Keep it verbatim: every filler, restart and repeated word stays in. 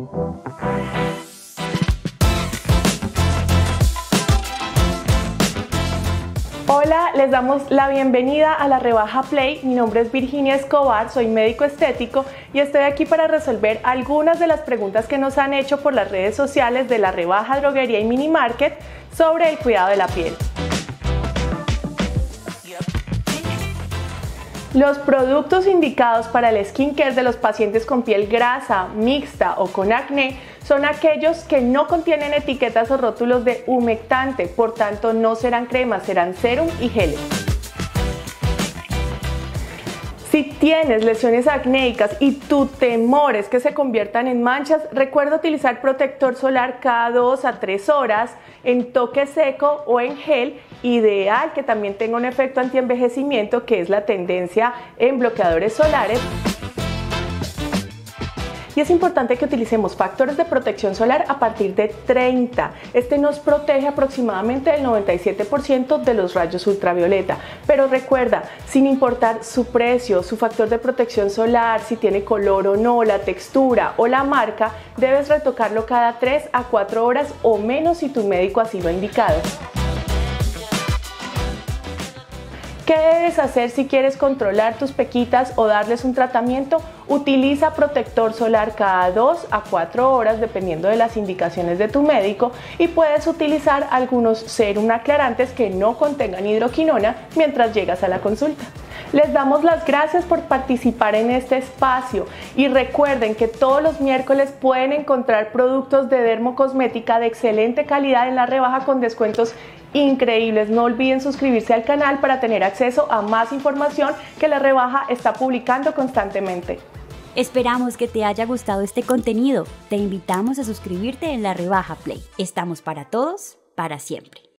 Hola, les damos la bienvenida a la Rebaja Play. Mi nombre es Virginia Escobar, soy médico estético y estoy aquí para resolver algunas de las preguntas que nos han hecho por las redes sociales de la Rebaja Droguería y Mini Market sobre el cuidado de la piel. Los productos indicados para el skincare de los pacientes con piel grasa, mixta o con acné son aquellos que no contienen etiquetas o rótulos de humectante, por tanto no serán cremas, serán serum y geles. Si tienes lesiones acnéicas y tu temor es que se conviertan en manchas, recuerda utilizar protector solar cada dos a tres horas en toque seco o en gel, ideal que también tenga un efecto antienvejecimiento, que es la tendencia en bloqueadores solares. Y es importante que utilicemos factores de protección solar a partir de treinta. Este nos protege aproximadamente del noventa y siete por ciento de los rayos ultravioleta. Pero recuerda, sin importar su precio, su factor de protección solar, si tiene color o no, la textura o la marca, debes retocarlo cada tres a cuatro horas o menos si tu médico así lo ha indicado. ¿Qué debes hacer si quieres controlar tus pequitas o darles un tratamiento? Utiliza protector solar cada dos a cuatro horas dependiendo de las indicaciones de tu médico, y puedes utilizar algunos serum aclarantes que no contengan hidroquinona mientras llegas a la consulta. Les damos las gracias por participar en este espacio y recuerden que todos los miércoles pueden encontrar productos de dermocosmética de excelente calidad en la rebaja con descuentos increíbles. No olviden suscribirse al canal para tener acceso a más información que la rebaja está publicando constantemente. Esperamos que te haya gustado este contenido. Te invitamos a suscribirte en la Rebaja Play. Estamos para todos, para siempre.